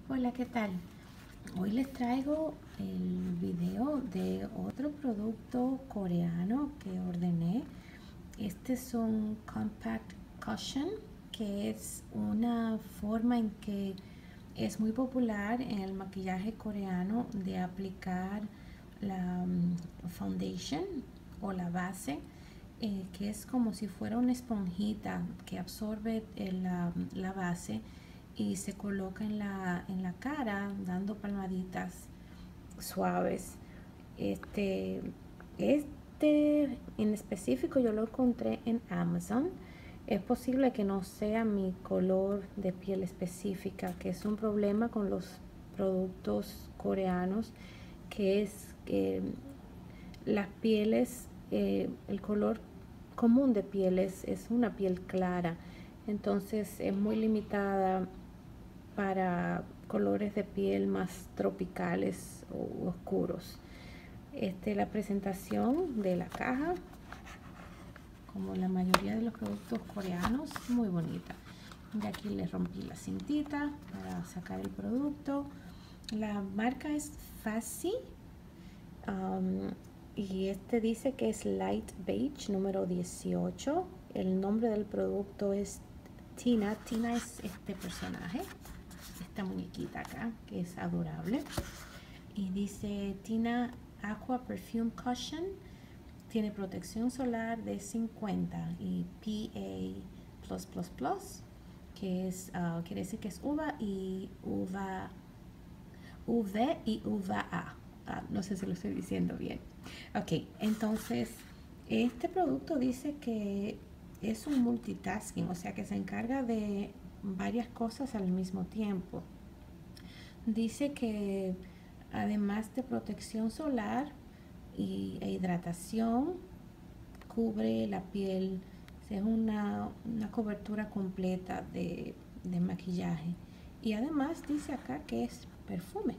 Hola, ¿qué tal? Hoy les traigo el video de otro producto coreano que ordené. Este es un compact cushion, que es una forma en que es muy popular en el maquillaje coreano de aplicar la foundation o la base, que es como si fuera una esponjita que absorbe la base y se coloca en la cara dando palmaditas suaves. Este en específico yo lo encontré en Amazon. Es posible que no sea mi color de piel específica, que es un problema con los productos coreanos, que es que las pieles, el color común de pieles es una piel clara, entonces es muy limitada para colores de piel más tropicales o oscuros. La presentación de la caja, como la mayoría de los productos coreanos, muy bonita. De aquí le rompí la cintita para sacar el producto. La marca es Fassi, y dice que es Light Beige número 18. El nombre del producto es Tina. Tina es este personaje, esta muñequita acá, que es adorable. Y dice Tina Aqua Perfume Cushion. Tiene protección solar de 50 y PA+++, que es, quiere decir que es uva y uva, UV y UVA. No sé si lo estoy diciendo bien. Ok, entonces este producto dice que es un multitasking, o sea que se encarga de varias cosas al mismo tiempo. Dice que además de protección solar e hidratación, cubre la piel. Es una cobertura completa de maquillaje. Y además dice acá que es perfume.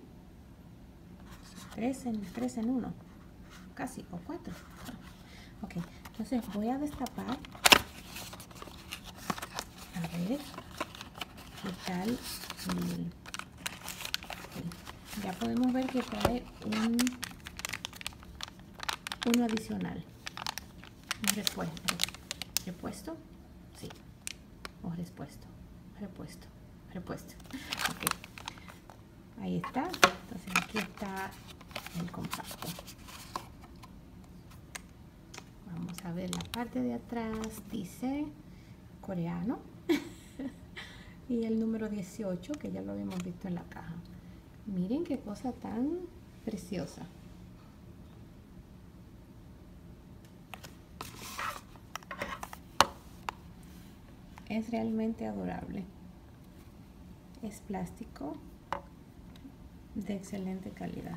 Tres en uno. Casi, o 4. Ok, entonces voy a destapar. A ver qué tal. Ya podemos ver que trae uno adicional. Un repuesto. Sí. O repuesto. Ok. Ahí está. Entonces aquí está el compacto. Vamos a ver la parte de atrás. Dice coreano. Y el número 18, que ya lo habíamos visto en la caja. Miren qué cosa tan preciosa. Es realmente adorable. Es plástico de excelente calidad.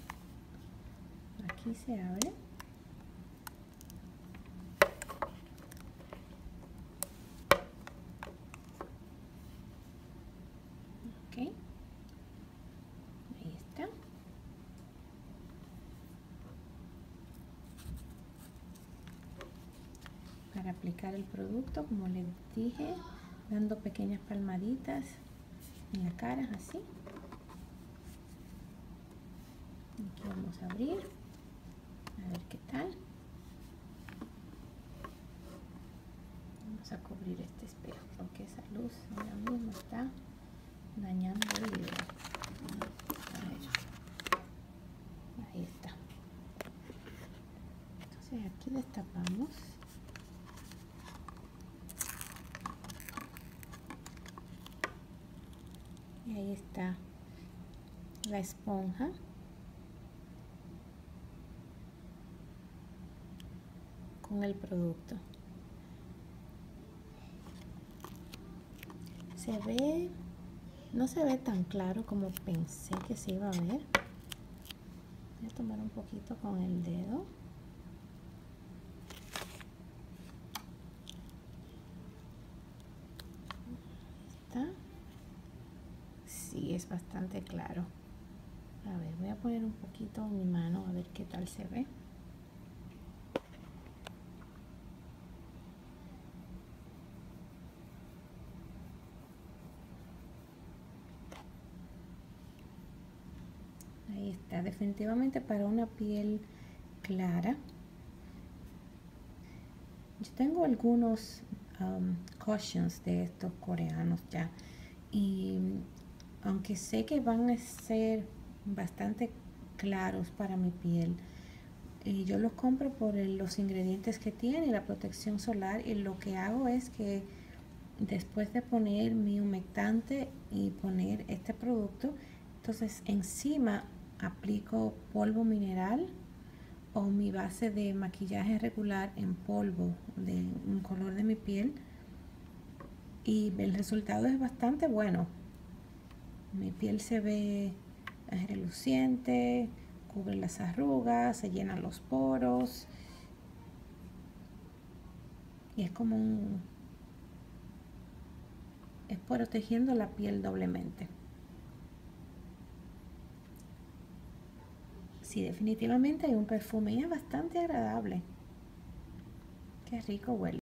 Aquí se abre. Ok. Ahí está. Para aplicar el producto, como les dije, dando pequeñas palmaditas en la cara, así. Aquí vamos a abrir, a ver qué tal. Vamos a cubrir este espejo porque esa luz ahora mismo está dañando el video. A ver. Ahí está. Entonces aquí destapamos. Y ahí está la esponja. Con el producto. No se ve tan claro como pensé que se iba a ver. Voy a tomar un poquito con el dedo. ¿Está? Sí, es bastante claro. A ver, voy a poner un poquito en mi mano a ver qué tal se ve. Ahí está, definitivamente para una piel clara. Yo tengo algunos cushions de estos coreanos ya, y aunque sé que van a ser bastante claros para mi piel, y yo los compro por los ingredientes que tiene y la protección solar, y lo que hago es que después de poner mi humectante y poner este producto, entonces encima aplico polvo mineral o mi base de maquillaje regular en polvo de un color de mi piel, y el resultado es bastante bueno. Mi piel se ve reluciente, cubre las arrugas, se llenan los poros y es como es protegiendo la piel doblemente. Sí, definitivamente hay un perfume y es bastante agradable. Qué rico huele.